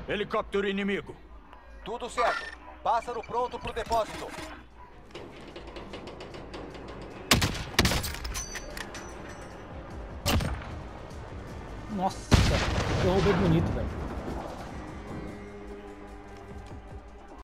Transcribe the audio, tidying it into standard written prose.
Helicóptero inimigo. Tudo certo. Pássaro pronto pro depósito. Nossa, eu roubei bonito, velho.